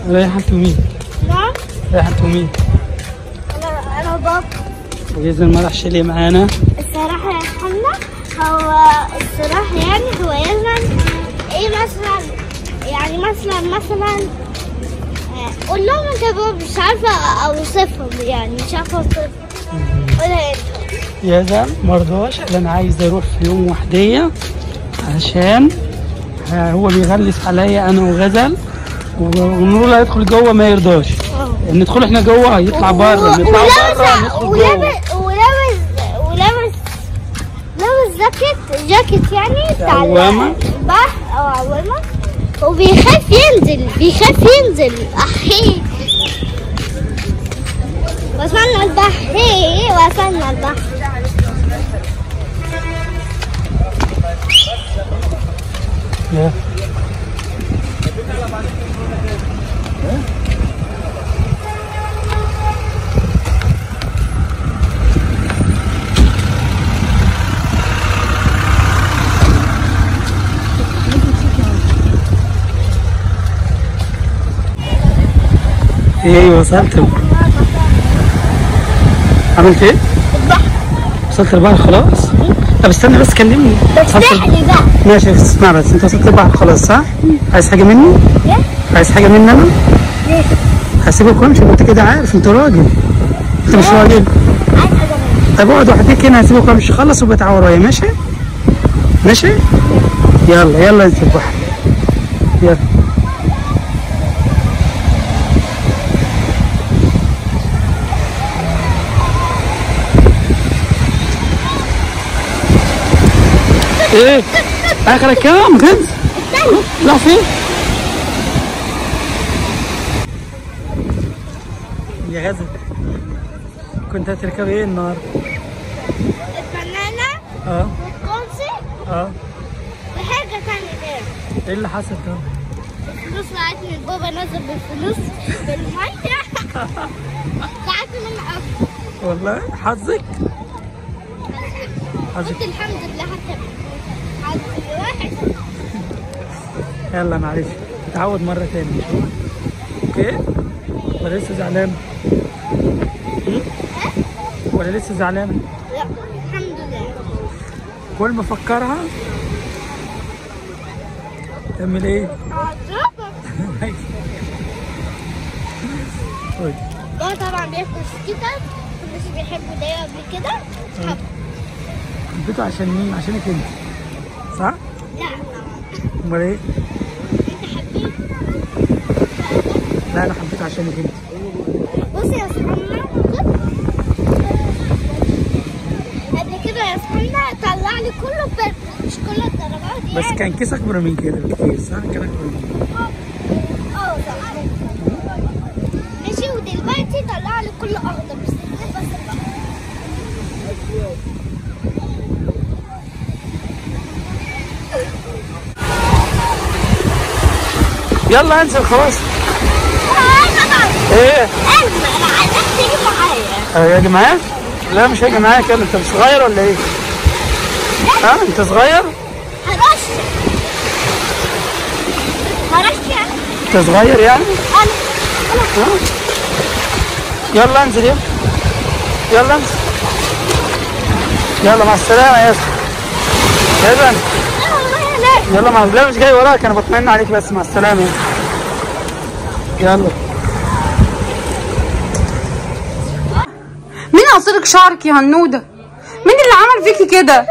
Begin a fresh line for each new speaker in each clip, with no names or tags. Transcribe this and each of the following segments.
رايحة انت ومين؟
نعم؟
رايحة انت ومين؟
أنا وبابا.
وجايز المرح ليه معانا؟
الصراحة يا حنا هو الصراحة يعني هو يزن ايه مثلا، يعني مثلا قول لهم انت بابا، مش عارفة اوصفهم، يعني مش عارفة اوصفهم. قولها انت.
يزن مرضاش، انا عايز اروح في يوم وحدية عشان هو بيغلس عليا انا وغزل، ونقول له يدخل جوه ما يرضاش. ندخل احنا جوه يطلع بره، نطلع بره ندخل جوه.
ولابس جاكيت يعني بتاع
عوامة
البحر او عوامة، وبيخاف ينزل احي. وصلنا البحر، وصلنا البحر.
ايه وصلت. عملت ايه؟
البحر.
وصلت البحر خلاص؟ طب استنى بس كلمني.
افتحلي بقى.
ماشي اسمع بس، انت وصلت البحر خلاص صح؟ عايز حاجة مني؟
ايه؟
عايز حاجة مني انا؟
ليه؟
هسيبك وامشي، انت كده عارف انت راجل. انت مش راجل؟
عايز حاجة مني.
طب اقعد وحديك هنا، هسيبك وامشي، خلص وبتاع ورايا. ماشي؟ ماشي؟ يلا انزل البحر. يلا. ايه؟ اخرك كام؟ غز؟ لا فين؟ يا غزل كنت هتركب ايه النهارده؟
البنانة والكرسي وحاجة تانية غير.
ايه اللي حصل ده؟
الفلوس وقعتني، بابا نزل بالفلوس بالمية. وقعتني من الأرض.
والله حظك؟
قلت الحمد لله حتى حظي وحش.
يلا معلش، نتعود مرة تاني. اوكي؟ ولا لسه زعلانة؟ ولا لسه زعلانة؟
لا الحمد لله.
كل ما افكرها تعمل ايه؟
اضربك. بابا طبعا بياكل كده، مش بيحبوا ده قبل كده.
حبيته عشان مين؟ عشانك انت صح؟
لا.
امال ايه؟
انت حبيت؟
لا انا حبيته عشانك انت.
بصي يا سمنة، قبل كده يا سمنة طلع لي كله مش كل الدرجات يعني.
بس كان كيس اكبر من كده بكتير صح؟ كان اكبر من كده.
طبعا. ماشي، ودلوقتي طلع لي كله اخضر بس
يلا انزل خلاص. ايه؟
انا عايزك تيجي معايا.
هاجي معاك؟ لا مش هاجي معاك. انت صغير ولا ايه؟ انت صغير؟
هرش يعني.
انت صغير يعني؟
انا
يلا انزل. يلا انزل. يلا مع السلامة يا اسطى. يلا مع السلامة. مش جاي وراك، انا بطمئن عليك بس. مع السلامة. يلا.
مين قصرك شعرك يا هنودة؟ مين اللي عمل فيكي كده؟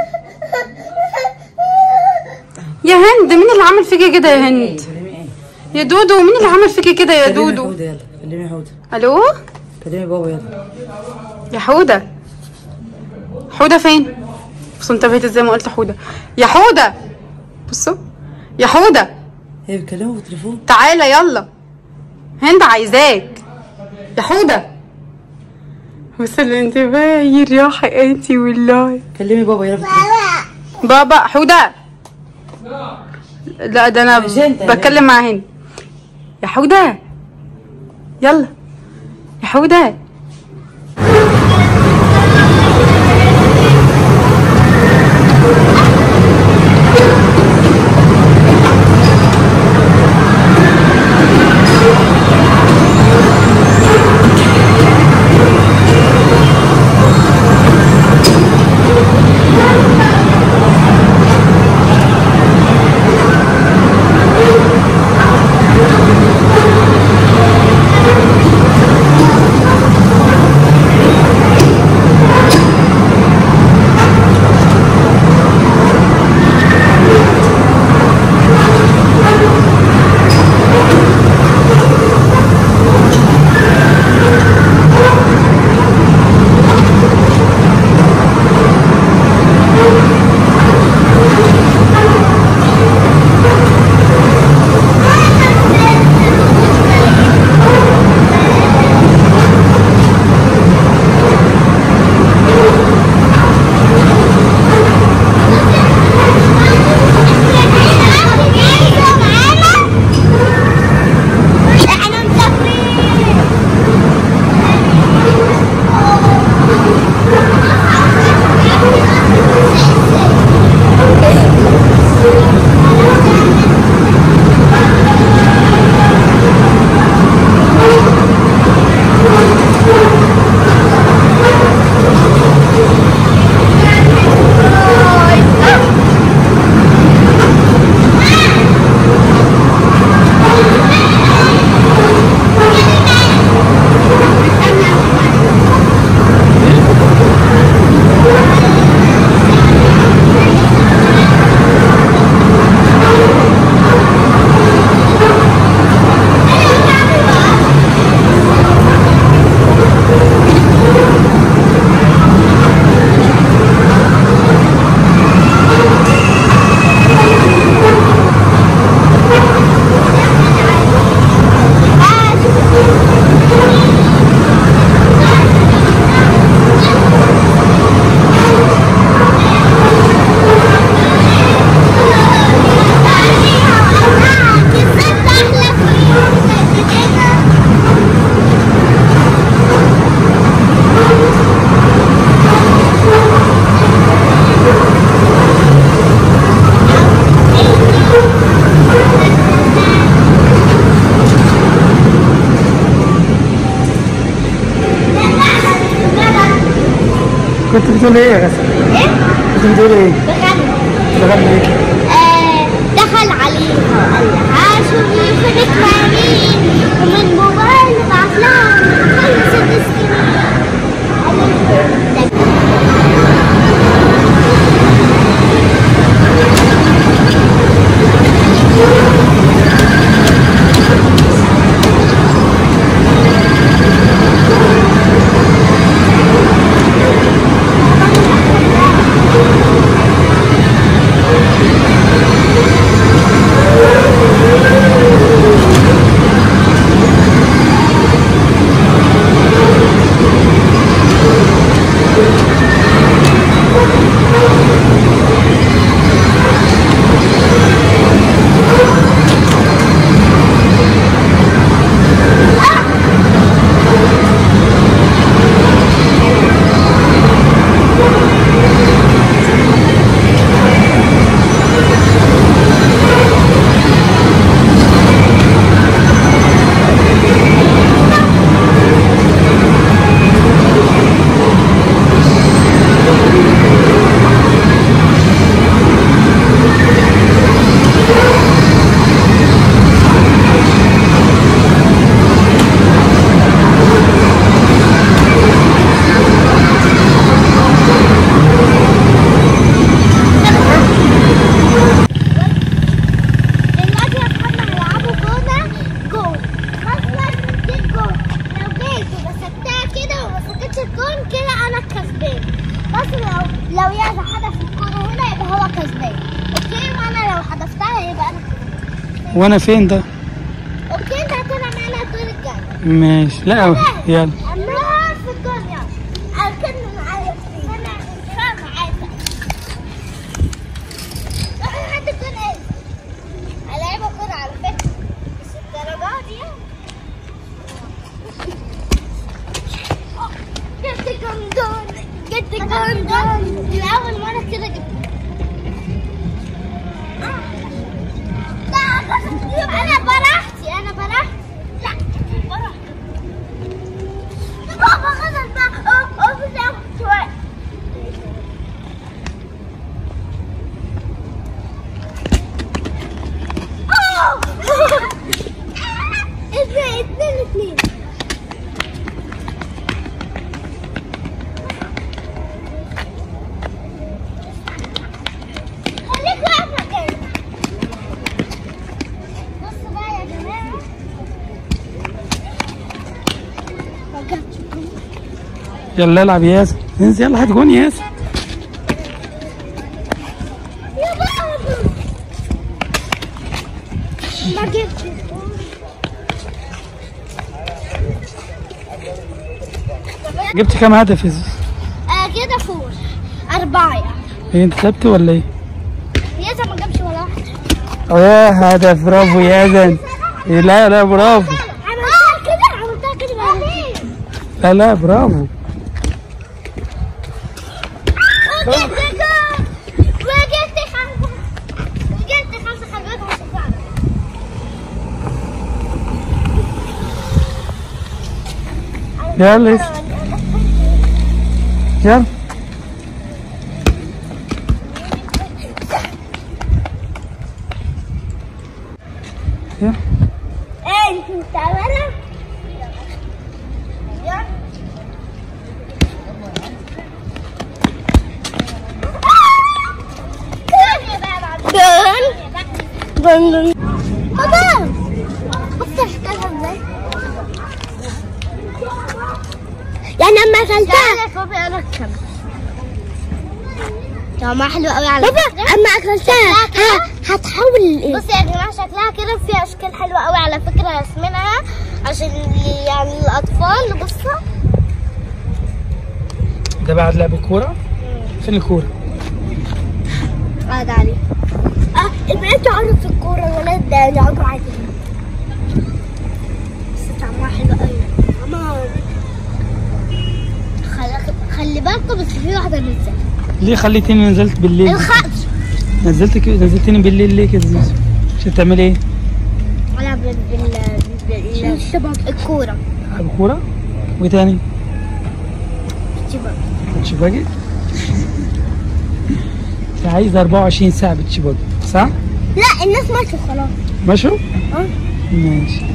يا هند مين اللي عمل فيكي كده يا هند؟ يا دودو مين اللي عمل فيكي كده يا دودو؟
حودة يلا كلمي حودة.
الو؟
كلمي بابا يلا.
يا حودة. حودة فين؟ بصوا انتبهت ازاي ما قلت حودة. يا حودة بصوا يا حودة.
هي بتكلمه في التليفون.
تعالى يلا، هند عايزاك يا حودة. وصل الانتباه يا حقيقتي والله.
كلمي بابا يلا.
بابا حودة. لا ده انا بتكلم مع هند. يا حودة يلا يا حودة.
كنت بتقول ايه يا غسل؟
ايه؟
كنت بتقول ايه؟
بغني.
بغني ايه؟
دخل عليها وقال لها شوفي خدك مين ومن موبايل بعت لها كل 6 سنين. لو يعزى حدف الكورة هنا يبقى هو كسبان، اوكي؟ وانا لو حدفتها يبقى انا كسبان.
وانا فين ده؟
اوكي انت هتلعب معانا الدور الجاي.
ماشي. لا يلا.
اما في الدنيا اركن معايا انا مش عايزه. روح حد يكون ايه؟ العبها كورة على فكرة بس الدرجات دي. جبت جندون جبت جندون لأول مرة كده جبت. أنا براحتي أنا براحتي. لا براحتي. بابا غزل بقى أوف شوية. اتنين خليك واقفة كده. بصوا بقى يا جماعة ما جاتش جون.
يلا العب يا ياسر، انزل يلا هات جون يا ياسر.
يا بابا ما جبتش جون.
جبت كام هدف يا زوز؟
كده فوق 4 يعني.
ايه انت كسبت ولا ايه؟
ياسر ما جابش ولا واحد.
هدف. برافو يا زن. لا برافو.
عملتها كده
لا برافو.
وجبت 5 خلوات عشان
يلا يلا. يلا.
انت تعبانه؟ جون بابا بص احكيلها ازاي. يعني لما اكلتها طعمها حلو قوي على بابا. اما اكلتها هتحول. بصي يا جماعه شكلها كده فيها اشكال حلوه قوي على فكره رسمينها عشان يعني الاطفال. بصوا
ده بعد لعب الكورة. فين الكورة؟
قاعد عليه. البنات يقعدوا في الكورة الولاد يقعدوا عادي. بس طعمها حلو قوي. ماما خلي بالكم بس في واحدة نزلت.
ليه خليتيني نزلت بالليل؟
الخطر.
نزلتيني بالليل ليه كده زوز؟ عشان تعملي ايه؟
العب بالشباب الكورة.
العب كورة؟ وايه تاني؟
الشباب.
شباكي؟ انت عايزه 24 ساعه بتشي بودي صح؟
لا الناس ماشوا خلاص.
ماشوا؟
اه
ماشي.